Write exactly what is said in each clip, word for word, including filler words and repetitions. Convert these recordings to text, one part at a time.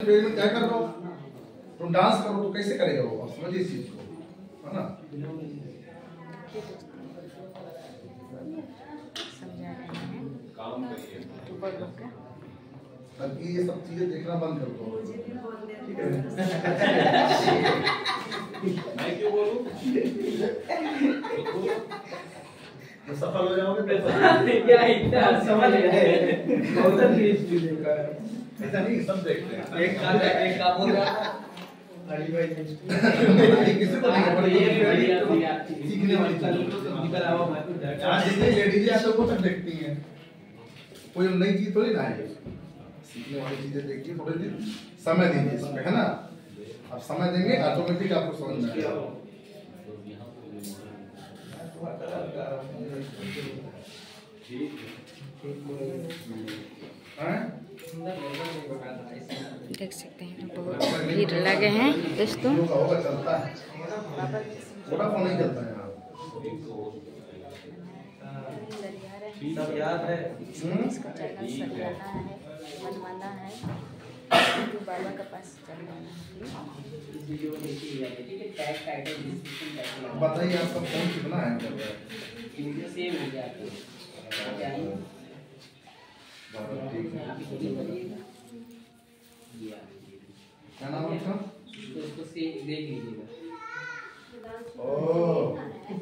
फिर में क्या कर रहे हो तुम? डांस करो तो कैसे करेगा वो? समझिए इस चीज को, है ना? समझा रहे हैं काम करिए ताकि ये सब चीजें देखना बंद कर दो, ठीक है? मैं क्यों बोलूं? तो सफल हो जाओगे तो क्या इतना समझ गए? गौतम की स्टूडियो का ऐसा नहीं, सब देखते हैं। एक काम एक काम हो रहा था। अरे भाई किसी को नहीं पता, ये बढ़िया बढ़िया सीखने वाली चीज निकल आओ मैं तो डर आज जितने लेडीज हैं तो वो तक देखती हैं, कोई नई चीज थोड़ी ना है। सीखने वाली चीजें देखिए, थोड़े दिन समय दीजिए इसमें, है ना? आप समय देंगे ऑटोमेटिक आपको समझ में आएगा। देख सकते हैं बहुत भीड़ लगे हैं दोस्तों। चलता है, छोटा फोन नहीं चलता है यहाँ। सब याद है। इसको चैनल सजाना है, बनवाना है, तो बाबा के पास चलवाना है। बताइए आपका फोन कितना है? ठीक है, क्या नाम है आपका? उसको से देख लीजिएगा। ओह,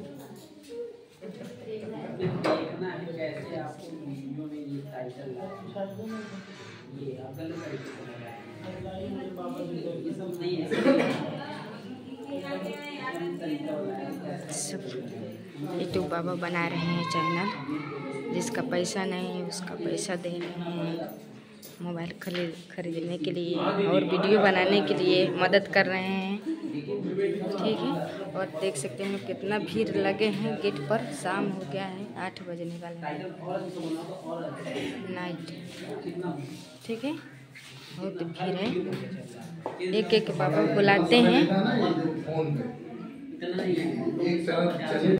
देखना है कैसे आपको वीडियो में ये टाइटल ये आप गलत तरीके से ये सब नहीं है। यूट्यूब बाबा बना रहे हैं चैनल, जिसका पैसा नहीं है उसका पैसा दे रहे हैं मोबाइल खरीद खरीदने के लिए और वीडियो बनाने के लिए मदद कर रहे हैं, ठीक है। और देख सकते हैं कितना भीड़ लगे हैं गेट पर। शाम हो गया है, आठ बजने वाले हैं नाइट, ठीक है। बहुत भीड़ है, एक एक बाबा बुलाते हैं। फोन पे एक